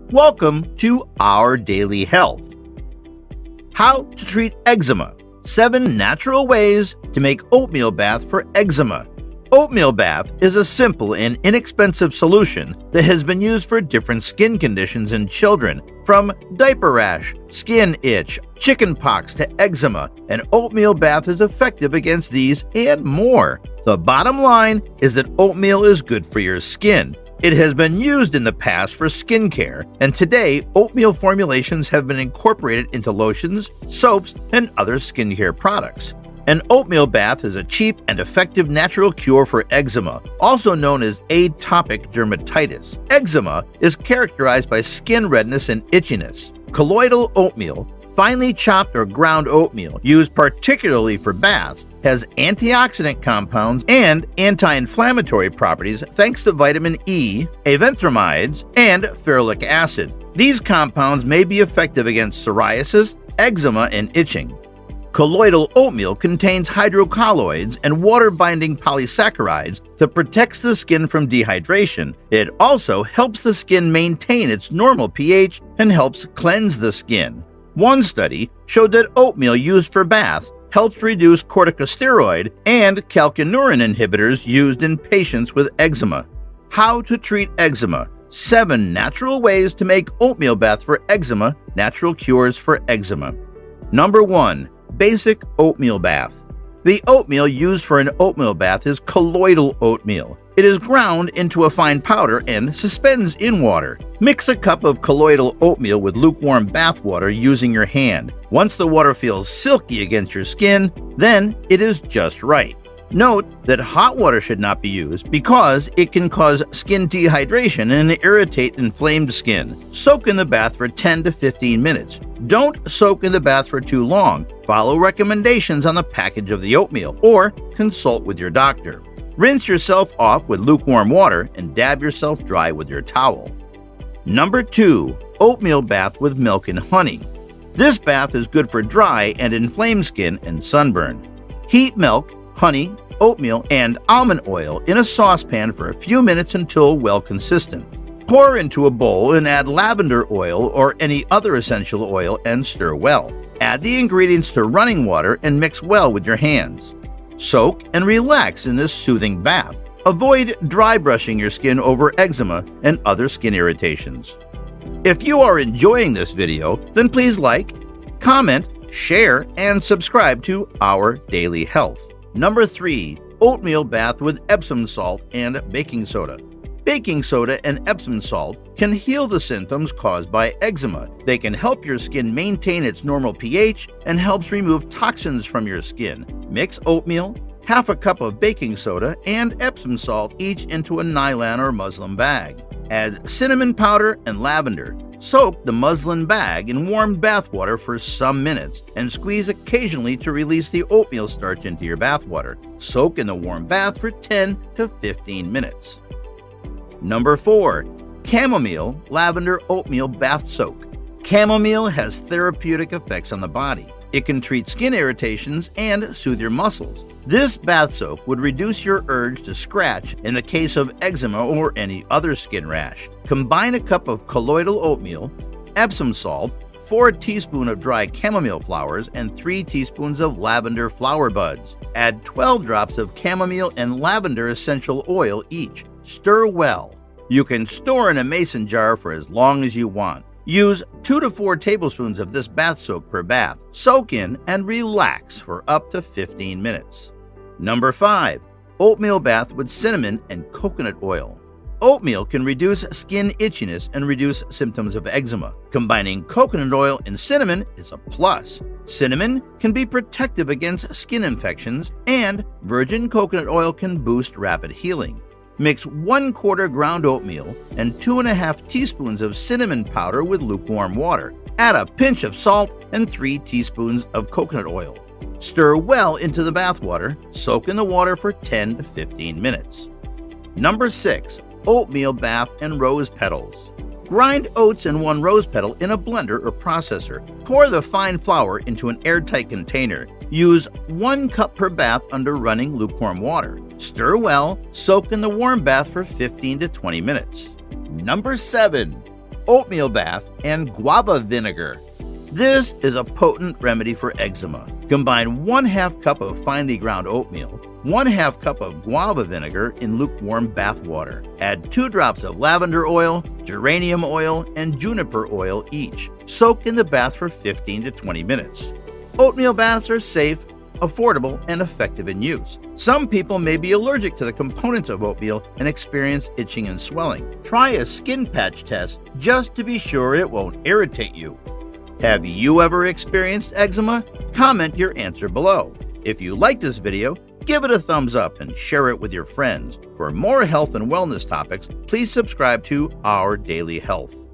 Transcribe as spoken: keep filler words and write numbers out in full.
Welcome to Our Daily Health. How to treat eczema. Seven natural ways to make oatmeal bath for eczema. Oatmeal bath is a simple and inexpensive solution that has been used for different skin conditions in children, from diaper rash, skin itch, chickenpox to eczema. An oatmeal bath is effective against these and more. The bottom line is that oatmeal is good for your skin. It has been used in the past for skincare, and today oatmeal formulations have been incorporated into lotions, soaps, and other skincare products. An oatmeal bath is a cheap and effective natural cure for eczema, also known as atopic dermatitis. Eczema is characterized by skin redness and itchiness. Colloidal oatmeal, finely chopped or ground oatmeal, used particularly for baths, has antioxidant compounds and anti-inflammatory properties thanks to vitamin E, erythramides, and ferulic acid. These compounds may be effective against psoriasis, eczema, and itching. Colloidal oatmeal contains hydrocolloids and water-binding polysaccharides that protects the skin from dehydration. It also helps the skin maintain its normal pH and helps cleanse the skin. One study showed that oatmeal used for baths helps reduce corticosteroid and calcineurin inhibitors used in patients with eczema. How to treat eczema. Seven natural ways to make oatmeal bath for eczema, natural cures for eczema. Number one. Basic oatmeal bath. The oatmeal used for an oatmeal bath is colloidal oatmeal. It is ground into a fine powder and suspends in water. Mix a cup of colloidal oatmeal with lukewarm bath water using your hand. Once the water feels silky against your skin, then it is just right. Note that hot water should not be used because it can cause skin dehydration and irritate inflamed skin. Soak in the bath for ten to fifteen minutes. Don't soak in the bath for too long. Follow recommendations on the package of the oatmeal or consult with your doctor. Rinse yourself off with lukewarm water and dab yourself dry with your towel. Number two. Oatmeal bath with milk and honey. This bath is good for dry and inflamed skin and sunburn. Heat milk, honey, oatmeal, and almond oil in a saucepan for a few minutes until well consistent. Pour into a bowl and add lavender oil or any other essential oil and stir well. Add the ingredients to running water and mix well with your hands. Soak and relax in this soothing bath. Avoid dry brushing your skin over eczema and other skin irritations. If you are enjoying this video, then please like, comment, share, and subscribe to Our Daily Health. Number three. Oatmeal bath with Epsom salt and baking soda. Baking soda and Epsom salt can heal the symptoms caused by eczema. They can help your skin maintain its normal pH and helps remove toxins from your skin. Mix oatmeal, half a cup of baking soda, and Epsom salt each into a nylon or muslin bag. Add cinnamon powder and lavender. Soak the muslin bag in warm bath water for some minutes and squeeze occasionally to release the oatmeal starch into your bath water. Soak in the warm bath for ten to fifteen minutes. Number four. Chamomile lavender oatmeal bath soak. Chamomile has therapeutic effects on the body. It can treat skin irritations and soothe your muscles. This bath soak would reduce your urge to scratch in the case of eczema or any other skin rash. Combine a cup of colloidal oatmeal, Epsom salt, four teaspoons of dry chamomile flowers, and three teaspoons of lavender flower buds. Add twelve drops of chamomile and lavender essential oil each. Stir well. You can store in a mason jar for as long as you want. Use two to four tablespoons of this bath soak per bath. Soak in and relax for up to fifteen minutes. Number five. Oatmeal bath with cinnamon and coconut oil. Oatmeal can reduce skin itchiness and reduce symptoms of eczema. Combining coconut oil and cinnamon is a plus. Cinnamon can be protective against skin infections, and virgin coconut oil can boost rapid healing. Mix one quarter ground oatmeal and two and a half teaspoons of cinnamon powder with lukewarm water. Add a pinch of salt and three teaspoons of coconut oil. Stir well into the bath water. Soak in the water for ten to fifteen minutes. Number six. Oatmeal bath and rose petals. Grind oats and one rose petal in a blender or processor. Pour the fine flour into an airtight container. Use one cup per bath under running lukewarm water. Stir well. Soak in the warm bath for fifteen to twenty minutes. Number seven. oatmeal bath, and guava vinegar. This is a potent remedy for eczema. Combine one half cup of finely ground oatmeal, one half cup of guava vinegar in lukewarm bath water. Add two drops of lavender oil, geranium oil, and juniper oil each. Soak in the bath for fifteen to twenty minutes. Oatmeal baths are safe, affordable, and effective in use. Some people may be allergic to the components of oatmeal and experience itching and swelling. Try a skin patch test just to be sure it won't irritate you. Have you ever experienced eczema? Comment your answer below. If you like this video, give it a thumbs up and share it with your friends. For more health and wellness topics, please subscribe to Our Daily Health.